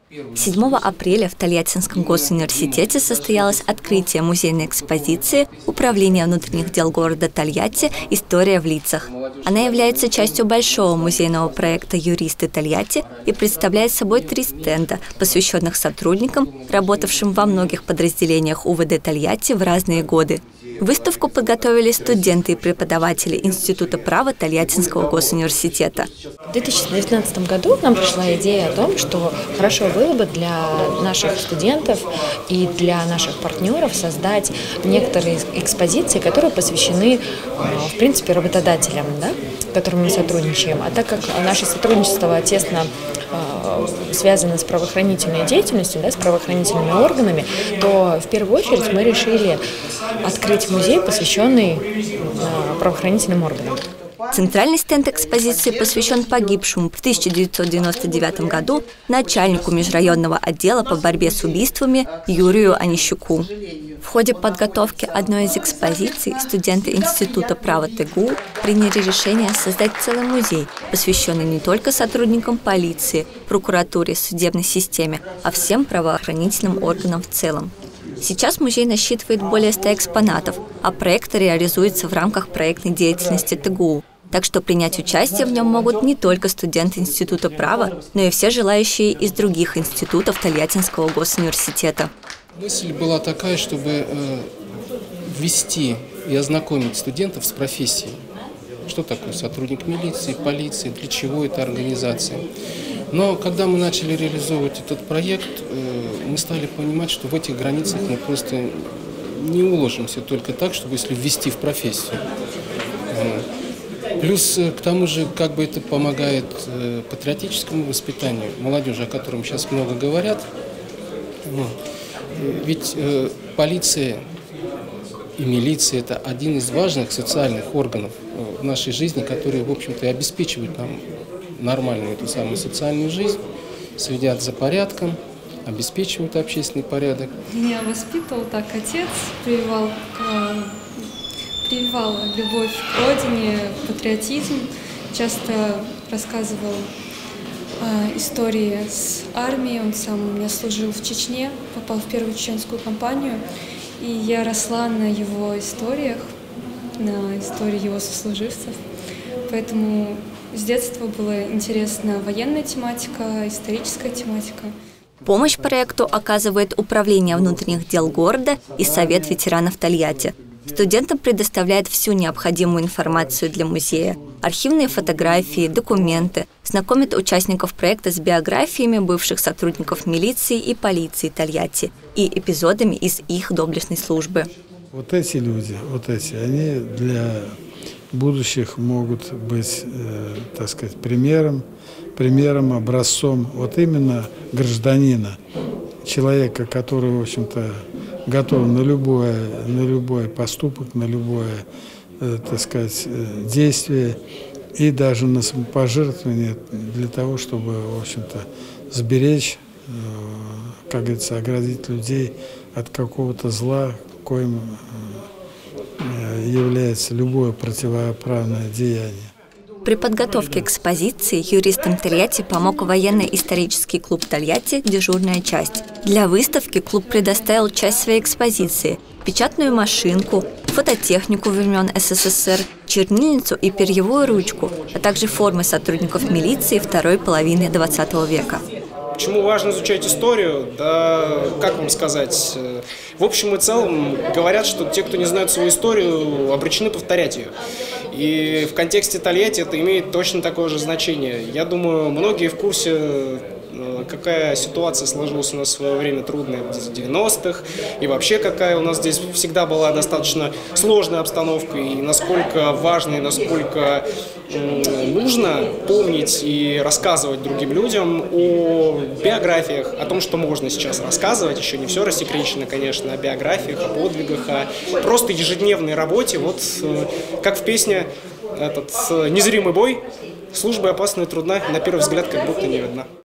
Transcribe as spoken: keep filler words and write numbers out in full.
седьмого апреля в Тольяттинском госуниверситете состоялось открытие музейной экспозиции «Управление внутренних дел города Тольятти. История в лицах». Она является частью большого музейного проекта «Юристы Тольятти» и представляет собой три стенда, посвященных сотрудникам, работавшим во многих подразделениях УВД Тольятти в разные годы. Выставку подготовили студенты и преподаватели Института права Тольяттинского госуниверситета. В две тысячи девятнадцатом году нам пришла идея о том, что хорошо было бы для наших студентов и для наших партнеров создать некоторые экспозиции, которые посвящены, в принципе, работодателям, да, с которыми мы сотрудничаем. А так как наше сотрудничество тесно связано с правоохранительной деятельностью, да, с правоохранительными органами, то в первую очередь мы решили открыть музей, посвященный правоохранительным органам. Центральный стенд экспозиции посвящен погибшему в тысяча девятьсот девяносто девятом году начальнику межрайонного отдела по борьбе с убийствами Юрию Онищуку. В ходе подготовки одной из экспозиций студенты Института права ТГУ приняли решение создать целый музей, посвященный не только сотрудникам полиции, прокуратуре, судебной системе, а всем правоохранительным органам в целом. Сейчас музей насчитывает более ста экспонатов, а проект реализуется в рамках проектной деятельности ТГУ. Так что принять участие в нем могут не только студенты Института права, но и все желающие из других институтов Тольяттинского госуниверситета. Мысль была такая, чтобы э, ввести и ознакомить студентов с профессией. Что такое сотрудник милиции, полиции, для чего эта организация. Но когда мы начали реализовывать этот проект, э, мы стали понимать, что в этих границах мы просто не уложимся только так, чтобы если ввести в профессию. Э, Плюс, к тому же, как бы это помогает э, патриотическому воспитанию молодежи, о котором сейчас много говорят. Ну, ведь э, полиция и милиция – это один из важных социальных органов в нашей жизни, которые, в общем-то, и обеспечивают нам нормальную эту самую социальную жизнь, следят за порядком, обеспечивают общественный порядок. Меня воспитывал так отец, прививал к... прививал любовь к родине, патриотизм, часто рассказывал э, истории с армией. Он сам у меня служил в Чечне, попал в первую чеченскую кампанию, и я росла на его историях, на истории его сослуживцев. Поэтому с детства была интересна военная тематика, историческая тематика. Помощь проекту оказывает Управление внутренних дел города и Совет ветеранов Тольятти. Студентам предоставляет всю необходимую информацию для музея, архивные фотографии, документы, знакомит участников проекта с биографиями бывших сотрудников милиции и полиции Тольятти и эпизодами из их доблестной службы. Вот эти люди, вот эти, они для будущих могут быть, э, так сказать, примером, примером, образцом вот именно гражданина, человека, который, в общем-то, готов на любое, на любой поступок, на любое, э, так сказать, действие и даже на самопожертвование для того, чтобы, в общем-то, сберечь, э, как говорится, оградить людей от какого-то зла, коим э, является любое противоправное деяние. При подготовке экспозиции юристам Тольятти помог военно-исторический клуб Тольятти «Дежурная часть». Для выставки клуб предоставил часть своей экспозиции – печатную машинку, фототехнику времен СССР, чернильницу и перьевую ручку, а также формы сотрудников милиции второй половины двадцатого века. Почему важно изучать историю? Да, как вам сказать? В общем и целом говорят, что те, кто не знает свою историю, обречены повторять ее. И в контексте Тольятти это имеет точно такое же значение. Я думаю, многие в курсе, какая ситуация сложилась у нас в свое время трудная в девяностых, и вообще какая у нас здесь всегда была достаточно сложная обстановка, и насколько важно, и насколько нужно помнить и рассказывать другим людям о биографиях, о том, что можно сейчас рассказывать, еще не все рассекречено, конечно, о биографиях, о подвигах, о просто ежедневной работе, вот как в песне этот «Незримый бой», служба опасна и трудна, на первый взгляд как будто не видна.